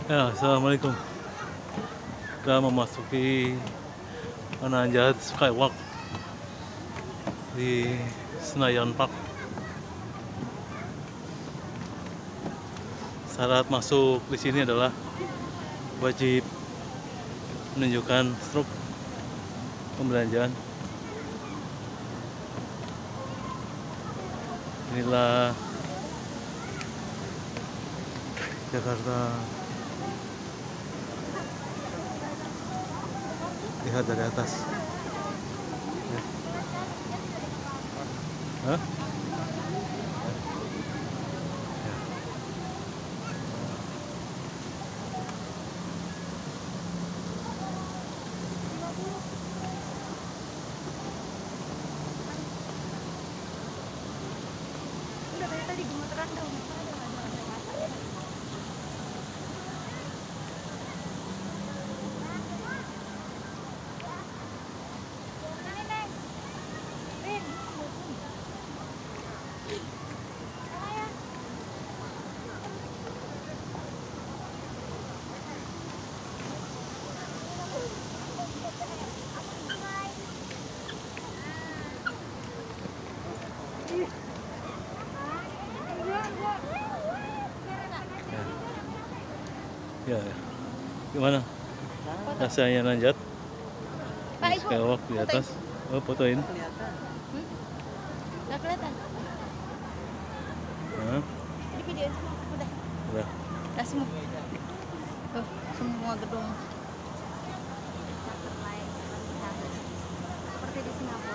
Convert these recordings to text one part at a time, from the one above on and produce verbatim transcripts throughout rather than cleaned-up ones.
Ya, assalamualaikum. Kita memasuki Nanjat Skywalk di Senayan Park. Syarat masuk di sini adalah wajib menunjukkan struk pembelanjaan. Inilah Jakarta. Lihat dari atas. Ya. Hah? Ya. Udah dari tadi gemeteran dong. Ya, ya. Gimana rasanya nanjat Pak, Ibu, Skywalk di atas? Oh, fotoin. Hmm? Nggak kelihatan. Hah? Jadi videoin semua. Udah. Udah. Udah semua. Tuh, semua gedung. Seperti di Singapura.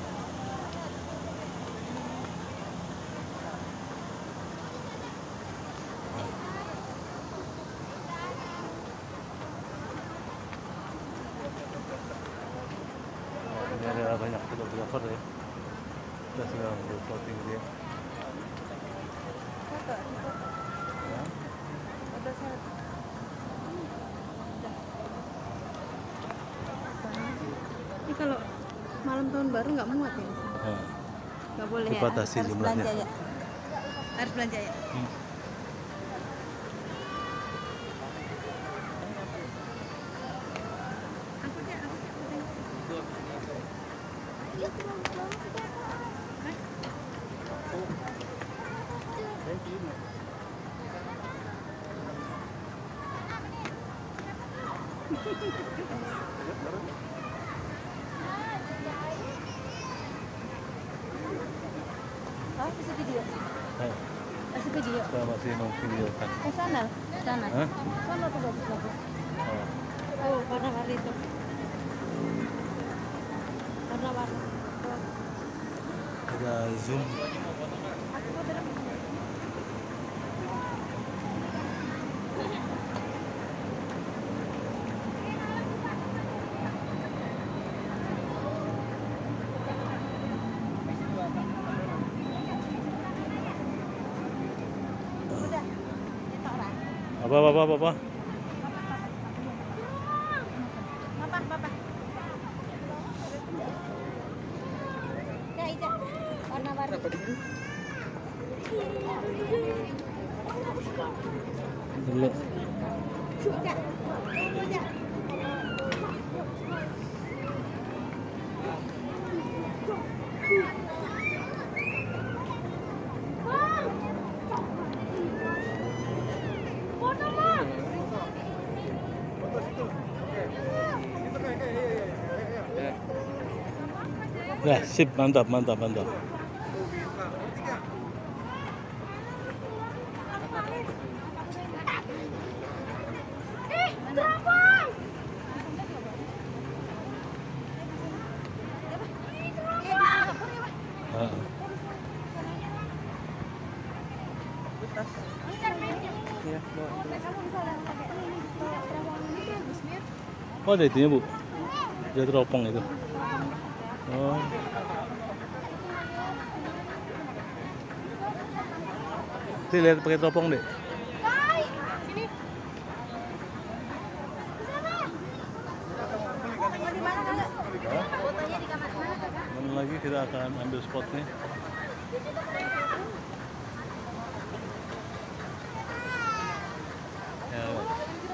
Ini ada banyak fotografer ya. Kita sedang berfoting dia. Foto, foto. Ya. Foto selfie. Ini kalau malam tahun baru nggak muat ya? Nah, Nggak boleh ya? dibatasi Harus jumlahnya. belanja ya? Harus belanja ya? Hmm. Aku aja, aku aja, aku aja. Oh, bisa video? Nah, Masih video? kita masih memvideokan. Eh, sana, sana. Hah? Sana tuh bagus-bagus. Oh. Oh, warna-warni itu. Warna-warni. Ada zoom. Aku foto dong. Udah. Itu orang. Apa apa apa apa? Papa, papa. Ya, Ica. Warna-warni. Dulu. Ica. Ica. Nah, sip, mantap, mantap, mantap. Ah. Oh, ada itunya, Bu. Dia teropong itu. Oh. Sini lihat pakai teropong deh. Sini. Di mana, Kakak? Fotonya di kamar mana, Kakak? Mana lagi kita akan ambil spotnya. Ya.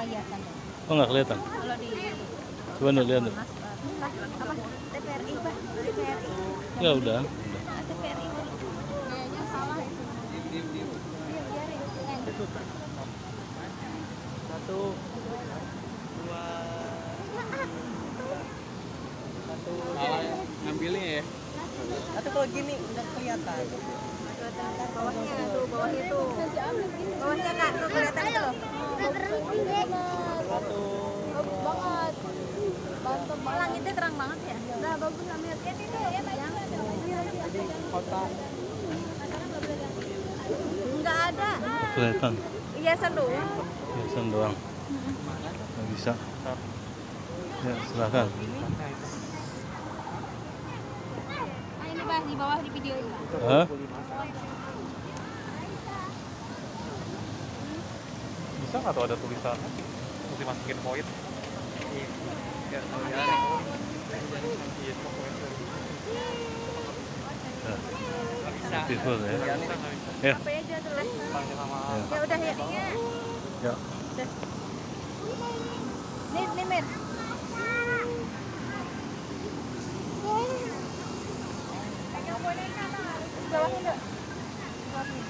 sekolah hiasan deh. Oh nggak kelihatan. Kalau di Coba nih lihat nih. Mas, apa T P R I Pak, T P R I. Ya udah. Udah. T P R I kayaknya salah itu. Iya biarin. Itu satu dua satu ngambilnya ya. Atau kalau gini nggak kelihatan. Bawahnya tuh, bawahnya tuh. Bawahnya Kak, tuh kelihatan itu loh. Satu Bagus banget. Mantap banget. Langitnya terang banget ya. Nah, bagus ambil. Ya itu ya, jadi kota enggak ada. Kelihatan. Hiasan doang. Hiasan doang. Nggak bisa. Ya silakan. Ah, ini Bah, di bawah di video ini. Hah? Bisa nggak tuh ada tulisannya? Terus dimasukin poin? iya ya kalau Iya, cuma poin tuh. Ya. bisa Beautiful ya. ya, Bisa nggak bisa? Ya. Apa aja tulis. Pakai sama Ya. Ya udah ya. Ya. Nih, nih Mir. Pegang boneka Kak. Bawahnya enggak? Bawahnya.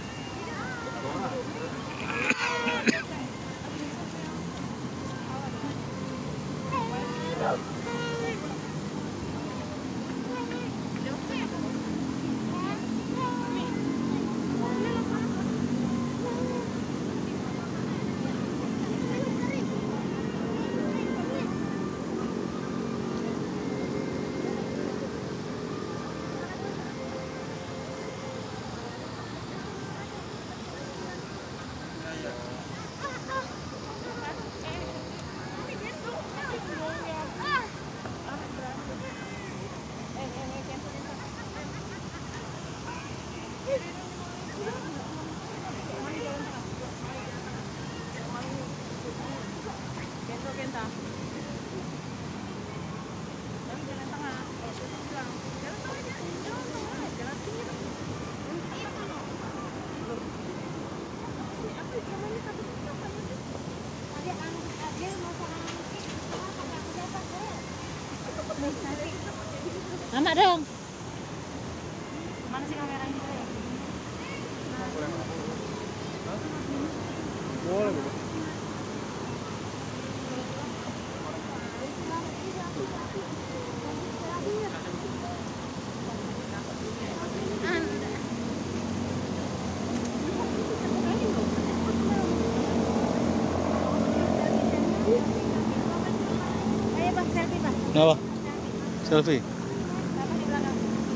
Mama dong. Mana sih kameranya? boleh boleh. Ayo Bang, selfie Bang. Kenapa? Selfie. Apa di belakang?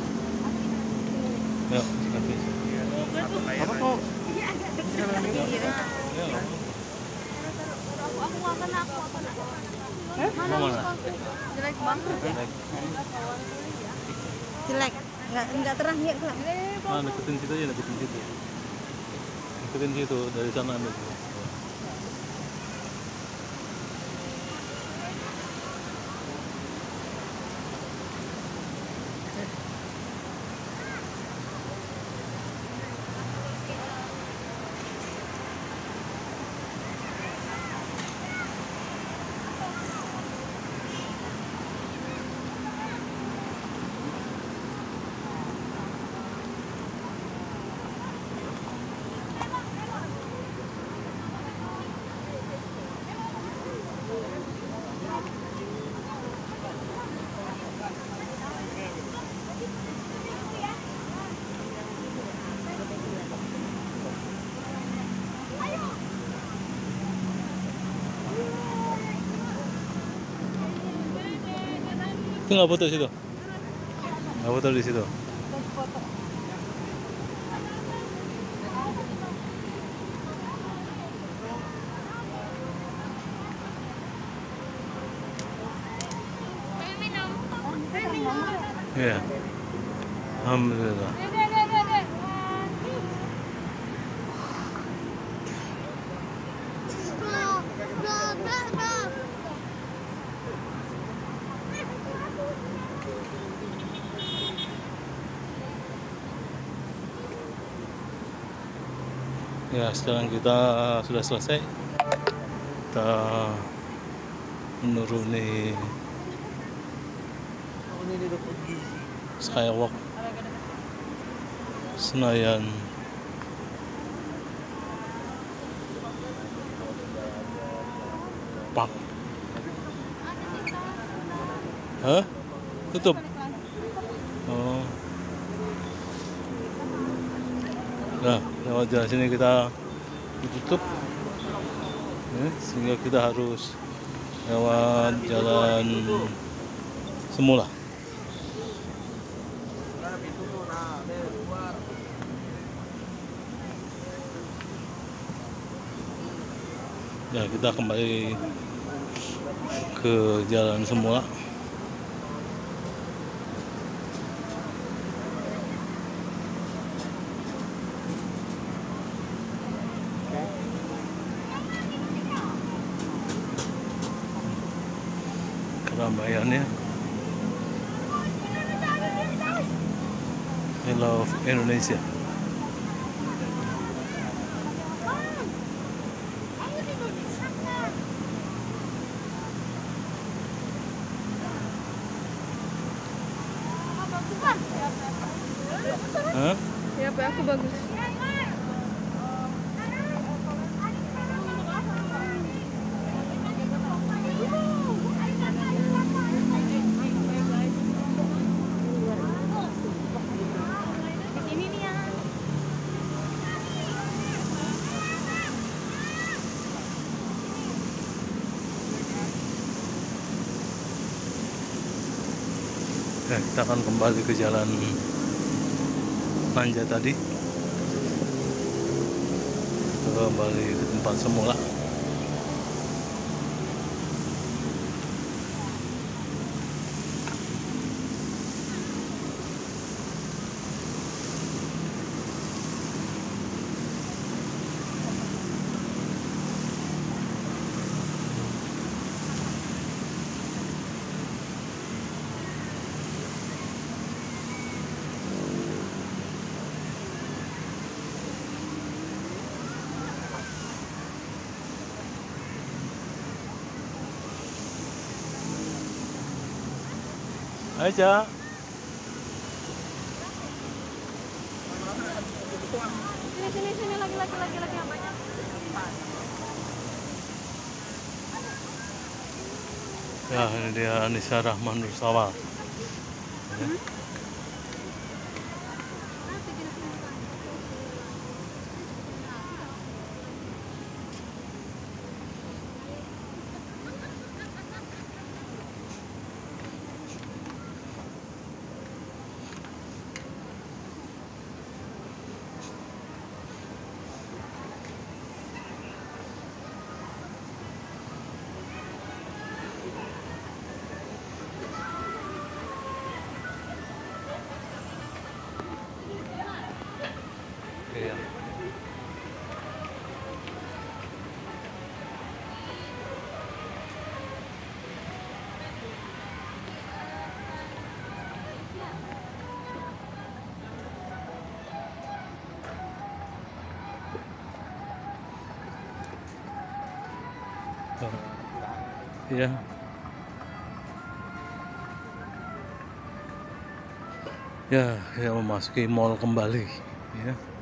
Ya, selfie. Satu layar Apa aja. kok Iya, agak dekat. Ya, nggak apa-apa. Aku aku akan aku akan aku. Mana Mau mana? responnya? Jelek banget. Baik. Jelek. Enggak enggak terang ya, Kak. Nah, deketin situ aja, deketin situ. Deketin situ, dari sana ambil. Itu nggak foto situ? Nggak foto di situ. Iya. Alhamdulillah. Ya, sekarang kita sudah selesai. kita menuruni Skywalk Senayan. Park. Hah? Tutup? Oh. Nah, lewat jalan sini kita ditutup. Ya, sehingga kita harus lewat jalan semula. Ya, kita kembali ke jalan semula. Keramaiannya. I love Indonesia. Hah? Ya, Pak, aku bagus. Ya, kita akan kembali ke jalan Manja tadi, kembali ke tempat semula. Aja. Sini, sini, sini, lagi, lagi, lagi, lagi yang banyak. Ya, ini dia Anissa Rahman Russawal. Ya. Iya. Iya. Ya, ya memasuki mall kembali, ya.